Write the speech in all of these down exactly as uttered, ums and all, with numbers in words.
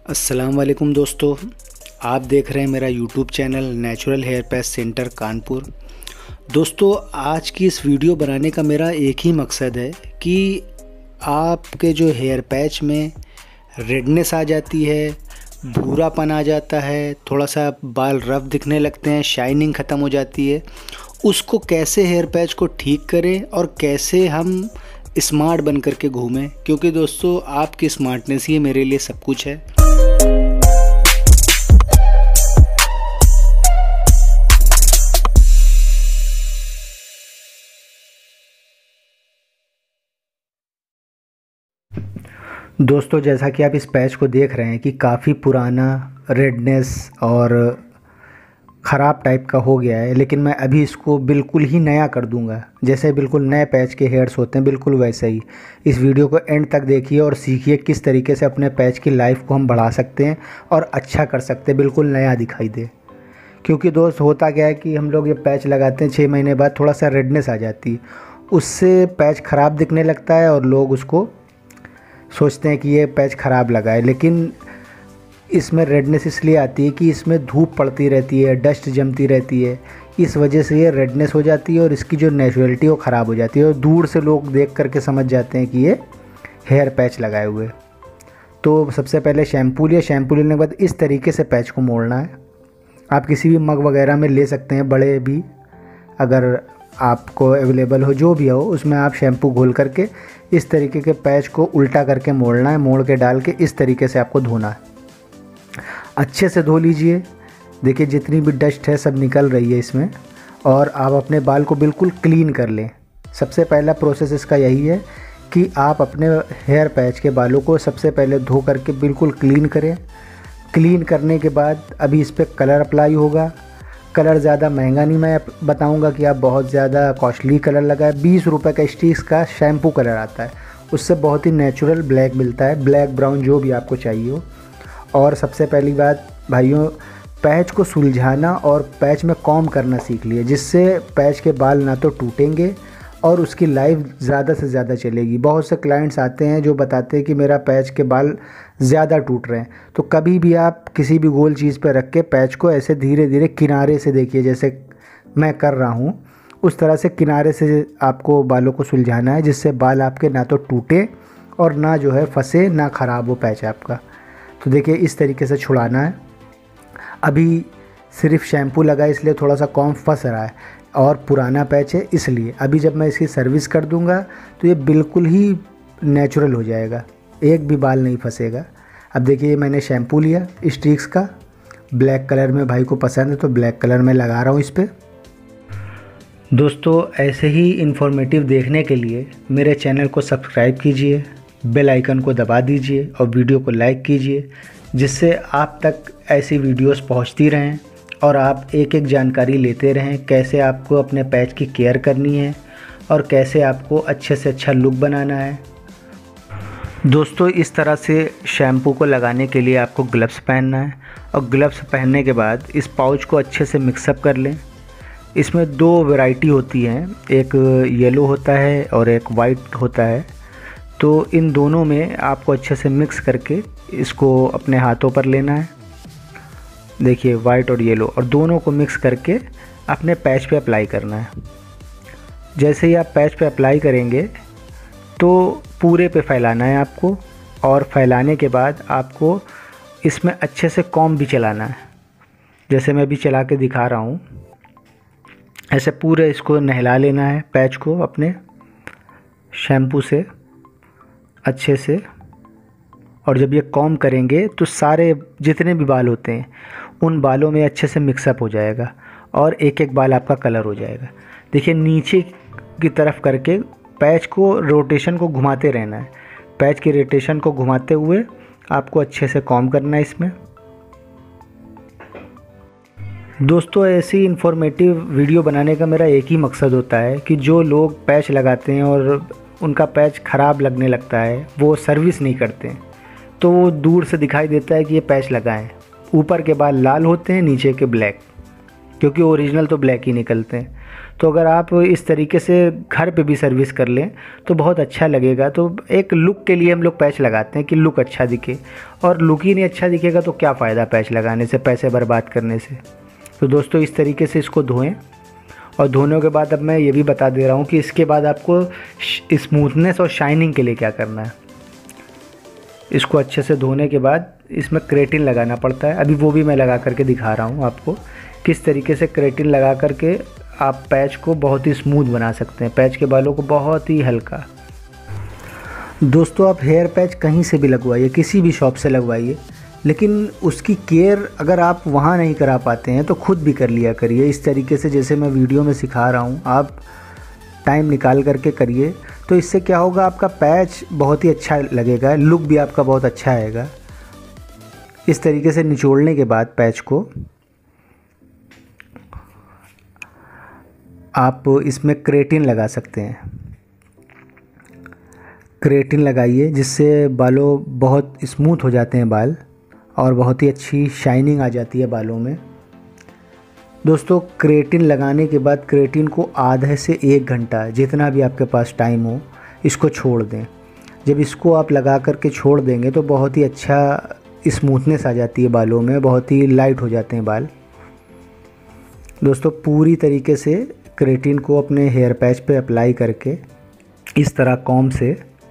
अस्सलाम वालेकुम दोस्तों, आप देख रहे हैं मेरा YouTube channel natural hair patch centre Kanpur. दोस्तों, आज की इस वीडियो बनाने का मेरा एक ही मकसद है कि आपके जो हेयर पैच में रेडनेस आ जाती है, भूरापन आ जाता है, थोड़ा सा बाल रफ दिखने लगते हैं, शाइनिंग ख़त्म हो जाती है, उसको कैसे हेयर पैच को ठीक करें और कैसे हम स्मार्ट बन करके घूमें। क्योंकि दोस्तों, आपकी स्मार्टनेस ही मेरे लिए सब कुछ है। दोस्तों, जैसा कि आप इस पैच को देख रहे हैं कि काफ़ी पुराना रेडनेस और ख़राब टाइप का हो गया है, लेकिन मैं अभी इसको बिल्कुल ही नया कर दूंगा। जैसे बिल्कुल नए पैच के हेयर्स होते हैं, बिल्कुल वैसे ही। इस वीडियो को एंड तक देखिए और सीखिए किस तरीके से अपने पैच की लाइफ को हम बढ़ा सकते हैं और अच्छा कर सकते हैं, बिल्कुल नया दिखाई दे। क्योंकि दोस्त, होता क्या है कि हम लोग ये पैच लगाते हैं, छः महीने बाद थोड़ा सा रेडनेस आ जाती है, उससे पैच ख़राब दिखने लगता है और लोग उसको सोचते हैं कि ये पैच ख़राब लगा है। लेकिन इसमें रेडनेस इसलिए आती है कि इसमें धूप पड़ती रहती है, डस्ट जमती रहती है, इस वजह से ये रेडनेस हो जाती है और इसकी जो नेचुरलिटी वो ख़राब हो जाती है और दूर से लोग देख करके समझ जाते हैं कि ये हेयर पैच लगाए हुए। तो सबसे पहले शैम्पू लिया, शैम्पू लेने के बाद इस तरीके से पैच को मोड़ना है। आप किसी भी मग वगैरह में ले सकते हैं, बड़े भी अगर आपको अवेलेबल हो, जो भी हो उसमें आप शैम्पू घोल करके इस तरीके के पैच को उल्टा करके मोड़ना है। मोड़ के डाल के इस तरीके से आपको धोना है। अच्छे से धो लीजिए। देखिए, जितनी भी डस्ट है सब निकल रही है इसमें, और आप अपने बाल को बिल्कुल क्लीन कर लें। सबसे पहला प्रोसेस इसका यही है कि आप अपने हेयर पैच के बालों को सबसे पहले धो करके बिल्कुल क्लीन करें। क्लीन करने के बाद अभी इस पर कलर अप्लाई होगा। कलर ज़्यादा महंगा नहीं मैं बताऊंगा कि आप बहुत ज़्यादा कॉस्टली कलर लगाए। बीस रुपए का स्टिक्स का शैम्पू कलर आता है, उससे बहुत ही नेचुरल ब्लैक मिलता है, ब्लैक ब्राउन जो भी आपको चाहिए हो। और सबसे पहली बात भाइयों, पैच को सुलझाना और पैच में कॉम्ब करना सीख लिए, जिससे पैच के बाल ना तो टूटेंगे और उसकी लाइफ ज़्यादा से ज़्यादा चलेगी। बहुत से क्लाइंट्स आते हैं जो बताते हैं कि मेरा पैच के बाल ज़्यादा टूट रहे हैं। तो कभी भी आप किसी भी गोल चीज़ पर रख के पैच को ऐसे धीरे धीरे किनारे से देखिए, जैसे मैं कर रहा हूँ उस तरह से किनारे से आपको बालों को सुलझाना है, जिससे बाल आपके ना तो टूटे और ना जो है फंसे, ना ख़राब हो पैच आपका। तो देखिए, इस तरीके से छुड़ाना है। अभी सिर्फ शैम्पू लगा इसलिए थोड़ा सा कॉम्ब फंस रहा है और पुराना पैच है इसलिए। अभी जब मैं इसकी सर्विस कर दूंगा तो ये बिल्कुल ही नेचुरल हो जाएगा, एक भी बाल नहीं फंसेगा। अब देखिए, मैंने शैम्पू लिया स्टिक्स का, ब्लैक कलर में भाई को पसंद है तो ब्लैक कलर में लगा रहा हूँ इस पर। दोस्तों, ऐसे ही इन्फॉर्मेटिव देखने के लिए मेरे चैनल को सब्सक्राइब कीजिए, बेल आइकन को दबा दीजिए और वीडियो को लाइक कीजिए, जिससे आप तक ऐसी वीडियोस पहुंचती रहें और आप एक एक जानकारी लेते रहें, कैसे आपको अपने पैच की केयर करनी है और कैसे आपको अच्छे से अच्छा लुक बनाना है। दोस्तों, इस तरह से शैम्पू को लगाने के लिए आपको ग्लव्स पहनना है और ग्लव्स पहनने के बाद इस पाउच को अच्छे से मिक्सअप कर लें। इसमें दो वैरायटी होती हैं, एक येलो होता है और एक वाइट होता है। तो इन दोनों में आपको अच्छे से मिक्स करके इसको अपने हाथों पर लेना है। देखिए, वाइट और येलो, और दोनों को मिक्स करके अपने पैच पे अप्लाई करना है। जैसे ही आप पैच पे अप्लाई करेंगे तो पूरे पे फैलाना है आपको, और फैलाने के बाद आपको इसमें अच्छे से कॉम्ब भी चलाना है। जैसे मैं भी चला के दिखा रहा हूँ, ऐसे पूरे इसको नहला लेना है पैच को अपने शैम्पू से अच्छे से। और जब ये कॉम्ब करेंगे तो सारे जितने भी बाल होते हैं उन बालों में अच्छे से मिक्सअप हो जाएगा और एक एक बाल आपका कलर हो जाएगा। देखिए, नीचे की तरफ करके पैच को रोटेशन को घुमाते रहना है। पैच की रोटेशन को घुमाते हुए आपको अच्छे से कॉम्ब करना है इसमें। दोस्तों, ऐसी इन्फॉर्मेटिव वीडियो बनाने का मेरा एक ही मकसद होता है कि जो लोग पैच लगाते हैं और उनका पैच ख़राब लगने लगता है, वो सर्विस नहीं करते हैं, तो वो दूर से दिखाई देता है कि ये पैच लगाएं। ऊपर के बाल लाल होते हैं, नीचे के ब्लैक, क्योंकि ओरिजिनल तो ब्लैक ही निकलते हैं। तो अगर आप इस तरीके से घर पे भी सर्विस कर लें तो बहुत अच्छा लगेगा। तो एक लुक के लिए हम लोग पैच लगाते हैं कि लुक अच्छा दिखे, और लुक ही नहीं अच्छा दिखेगा तो क्या फ़ायदा पैच लगाने से, पैसे बर्बाद करने से। तो दोस्तों इस तरीके से इसको धोएं, और धोने के बाद अब मैं ये भी बता दे रहा हूँ कि इसके बाद आपको स्मूथनेस और शाइनिंग के लिए क्या करना है। इसको अच्छे से धोने के बाद इसमें क्रेटिन लगाना पड़ता है, अभी वो भी मैं लगा करके दिखा रहा हूँ आपको किस तरीके से क्रेटिन लगा करके आप पैच को बहुत ही स्मूथ बना सकते हैं, पैच के बालों को बहुत ही हल्का। दोस्तों आप हेयर पैच कहीं से भी लगवाइए, किसी भी शॉप से लगवाइए, लेकिन उसकी केयर अगर आप वहाँ नहीं करा पाते हैं तो खुद भी कर लिया करिए। इस तरीके से जैसे मैं वीडियो में सिखा रहा हूँ, आप टाइम निकाल करके करिए, तो इससे क्या होगा, आपका पैच बहुत ही अच्छा लगेगा, लुक भी आपका बहुत अच्छा आएगा। इस तरीके से निचोड़ने के बाद पैच को आप इसमें क्रेटिन लगा सकते हैं। क्रेटिन लगाइए जिससे बालों बहुत स्मूथ हो जाते हैं बाल, और बहुत ही अच्छी शाइनिंग आ जाती है बालों में। दोस्तों क्रेटिन लगाने के बाद क्रेटिन को आधे से एक घंटा, जितना भी आपके पास टाइम हो, इसको छोड़ दें। जब इसको आप लगा करके छोड़ देंगे तो बहुत ही अच्छा स्मूथनेस आ जाती है बालों में, बहुत ही लाइट हो जाते हैं बाल। दोस्तों पूरी तरीके से क्रेटिन को अपने हेयर पैच पे अप्लाई करके इस तरह कॉम्ब से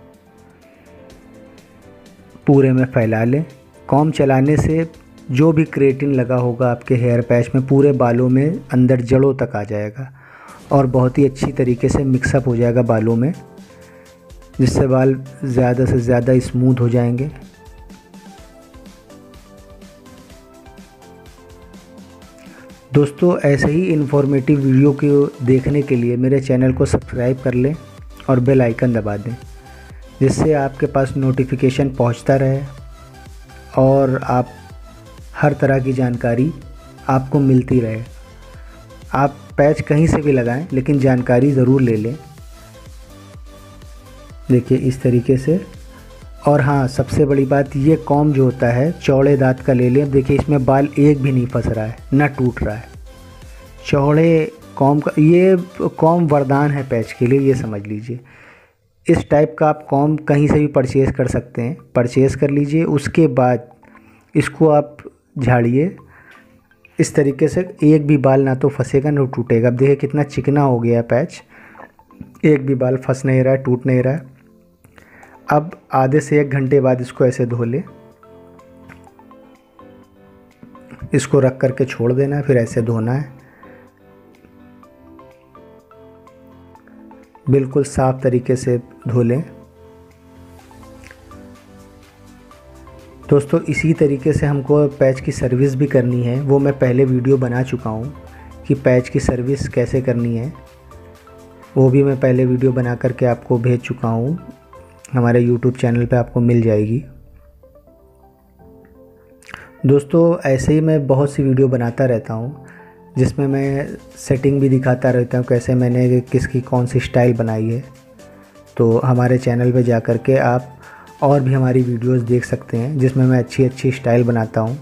पूरे में फैला लें। कॉम्ब चलाने से जो भी क्रेटिन लगा होगा आपके हेयर पैच में पूरे बालों में अंदर जड़ों तक आ जाएगा, और बहुत ही अच्छी तरीके से मिक्सअप हो जाएगा बालों में, जिससे बाल ज़्यादा से ज़्यादा स्मूथ हो जाएंगे। दोस्तों ऐसे ही इन्फॉर्मेटिव वीडियो को देखने के लिए मेरे चैनल को सब्सक्राइब कर लें और बेल आइकन दबा दें, जिससे आपके पास नोटिफिकेशन पहुंचता रहे और आप हर तरह की जानकारी आपको मिलती रहे। आप पैच कहीं से भी लगाएं, लेकिन जानकारी ज़रूर ले लें। देखिए इस तरीके से। और हाँ, सबसे बड़ी बात, ये कॉम्ब जो होता है चौड़े दांत का ले लें। देखिए इसमें बाल एक भी नहीं फंस रहा है, ना टूट रहा है। चौड़े कॉम्ब का ये कॉम्ब वरदान है पैच के लिए, ये समझ लीजिए। इस टाइप का आप कॉम्ब कहीं से भी परचेज़ कर सकते हैं, परचेज़ कर लीजिए। उसके बाद इसको आप झाड़िए इस तरीके से, एक भी बाल ना तो फंसेगा ना टूटेगा। अब देखिए कितना चिकना हो गया है पैच, एक भी बाल फंस नहीं रहा है, टूट नहीं रहा है। अब आधे से एक घंटे बाद इसको ऐसे धो ले, इसको रख करके छोड़ देना है, फिर ऐसे धोना है। बिल्कुल साफ तरीके से धो लें। दोस्तों इसी तरीके से हमको पैच की सर्विस भी करनी है, वो मैं पहले वीडियो बना चुका हूँ कि पैच की सर्विस कैसे करनी है, वो भी मैं पहले वीडियो बना करके आपको भेज चुका हूँ, हमारे यूट्यूब चैनल पे आपको मिल जाएगी। दोस्तों ऐसे ही मैं बहुत सी वीडियो बनाता रहता हूँ, जिसमें मैं सेटिंग भी दिखाता रहता हूँ, कैसे मैंने किसकी कौन सी स्टाइल बनाई है। तो हमारे चैनल पे जा कर के आप और भी हमारी वीडियोस देख सकते हैं, जिसमें मैं अच्छी अच्छी स्टाइल बनाता हूँ।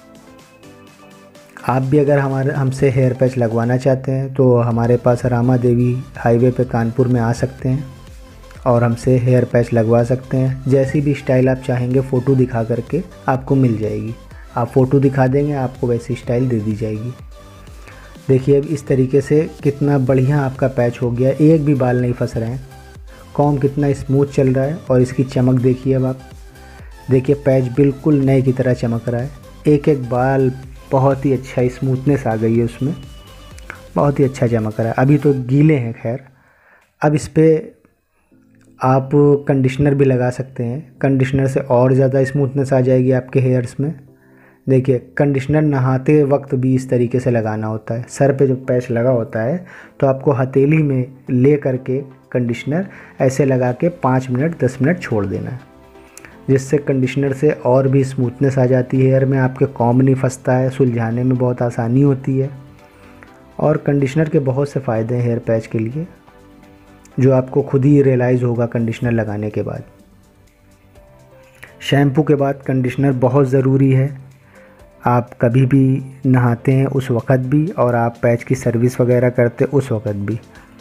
आप भी अगर हमारे हमसे हेयर पैच लगवाना चाहते हैं तो हमारे पास रामा देवी हाईवे पे कानपुर में आ सकते हैं और हमसे हेयर पैच लगवा सकते हैं। जैसी भी स्टाइल आप चाहेंगे फ़ोटो दिखा करके आपको मिल जाएगी। आप फ़ोटो दिखा देंगे, आपको वैसी स्टाइल दे दी जाएगी। देखिए अब इस तरीके से कितना बढ़िया आपका पैच हो गया, एक भी बाल नहीं फंस रहे हैं। कॉम्ब कितना स्मूथ चल रहा है, और इसकी चमक देखिए। अब आप देखिए पैच बिल्कुल नए की तरह चमक रहा है, एक एक बाल बहुत ही अच्छा स्मूथनेस आ गई है उसमें, बहुत ही अच्छा चमक रहा है। अभी तो गीले हैं खैर। अब इस पर आप कंडीशनर भी लगा सकते हैं, कंडीशनर से और ज़्यादा स्मूथनेस आ जाएगी आपके हेयर्स में। देखिए कंडीशनर नहाते वक्त भी इस तरीके से लगाना होता है। सर पे जब पैच लगा होता है तो आपको हथेली में ले करके कंडीशनर ऐसे लगा के पाँच मिनट दस मिनट छोड़ देना है, जिससे कंडीशनर से और भी स्मूथनेस आ जाती है हेयर में, आपके कॉम्ब नहीं फंसता है, सुलझाने में बहुत आसानी होती है। और कंडीशनर के बहुत से फ़ायदे हैं हेयर पैच के लिए, जो आपको खुद ही रियलाइज़ होगा कंडीशनर लगाने के बाद। शैम्पू के बाद कंडीशनर बहुत ज़रूरी है। आप कभी भी नहाते हैं उस वक़्त भी, और आप पैच की सर्विस वगैरह करते उस वक़्त भी।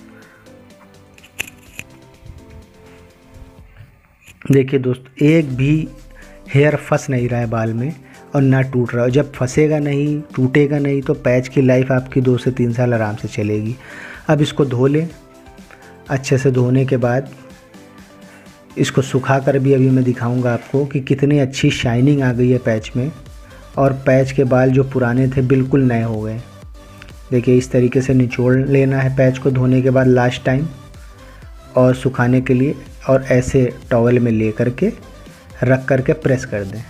देखिए दोस्त, एक भी हेयर फंस नहीं रहा है बाल में और ना टूट रहा है। जब फंसेगा नहीं, टूटेगा नहीं, तो पैच की लाइफ आपकी दो से तीन साल आराम से चलेगी। अब इसको धो लें। अच्छे से धोने के बाद इसको सुखा कर भी अभी मैं दिखाऊंगा आपको कि कितनी अच्छी शाइनिंग आ गई है पैच में, और पैच के बाल जो पुराने थे बिल्कुल नए हो गए। देखिए, इस तरीके से निचोड़ लेना है पैच को धोने के बाद लास्ट टाइम, और सुखाने के लिए, और ऐसे टॉवल में ले करके रख करके प्रेस कर दें।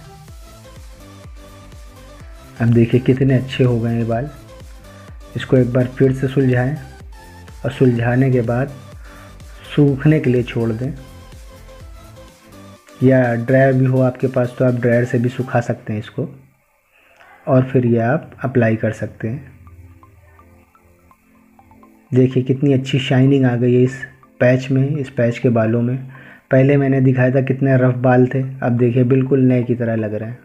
अब देखिए कितने अच्छे हो गए हैं बाल। इसको एक बार फिर से सुलझाएं, और सुलझाने के बाद सूखने के लिए छोड़ दें, या ड्रायर भी हो आपके पास तो आप ड्रायर से भी सुखा सकते हैं इसको, और फिर ये आप अप्लाई कर सकते हैं। देखिए कितनी अच्छी शाइनिंग आ गई है इस पैच में, इस पैच के बालों में। पहले मैंने दिखाया था कितने रफ बाल थे, अब देखिए बिल्कुल नए की तरह लग रहे हैं।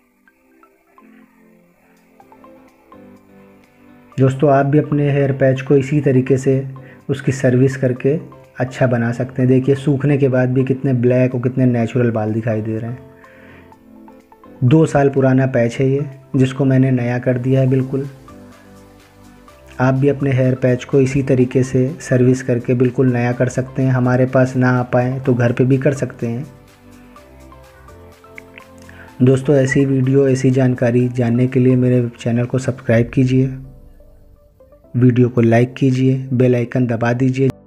दोस्तों, आप भी अपने हेयर पैच को इसी तरीके से उसकी सर्विस करके अच्छा बना सकते हैं। देखिए सूखने के बाद भी कितने ब्लैक और कितने नेचुरल बाल दिखाई दे रहे हैं। दो साल पुराना पैच है ये, जिसको मैंने नया कर दिया है बिल्कुल। आप भी अपने हेयर पैच को इसी तरीके से सर्विस करके बिल्कुल नया कर सकते हैं। हमारे पास ना आ पाए तो घर पे भी कर सकते हैं। दोस्तों, ऐसी वीडियो, ऐसी जानकारी जानने के लिए मेरे चैनल को सब्सक्राइब कीजिए, वीडियो को लाइक कीजिए, बेल आइकन दबा दीजिए।